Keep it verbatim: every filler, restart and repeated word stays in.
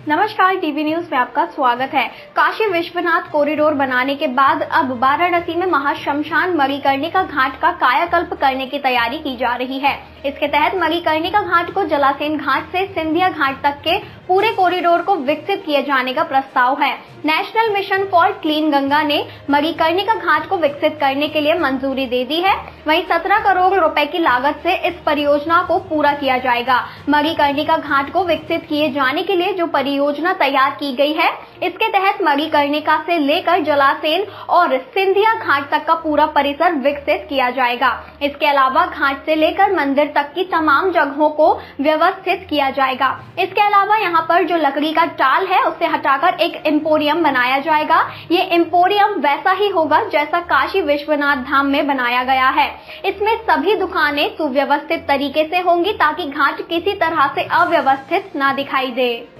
नमस्कार, TV news में आपका स्वागत है। काशी विश्वनाथ कॉरिडोर बनाने के बाद अब वाराणसी में महाश्मशान मणिकर्णिका घाट का कायाकल्प करने की तैयारी की जा रही है। इसके तहत मणिकर्णिका घाट को जलासेन घाट से सिंधिया घाट तक के पूरे कॉरिडोर को विकसित किए जाने का प्रस्ताव है। National mission for clean Ganga ने मणिकर्णिका घाट को विकसित करने के लिए मंजूरी दे दी है। वहीं सत्रह करोड़ रुपए की लागत से इस परियोजना को पूरा किया जाएगा। मणिकर्णिका घाट को विकसित किए जाने के लिए जो परियोजना तैयार की गई है, इसके तहत मणिकर्णिका से लेकर जलासेन और सिंधिया घाट तक का पूरा परिसर विकसित किया जाएगा। इसके अलावा घाट से लेकर मंदिर तक की तमाम जगहों को व्यवस्थित किया जाएगा। इसके अलावा यहाँ पर जो लकड़ी का टाल है, उसे हटाकर एक एम्पोरियम बनाया जाएगा। ये एम्पोरियम वैसा ही होगा जैसा काशी विश्वनाथ धाम में बनाया गया है। इसमें सभी दुकानें सुव्यवस्थित तरीके से होंगी ताकि घाट किसी तरह से अव्यवस्थित ना दिखाई दे।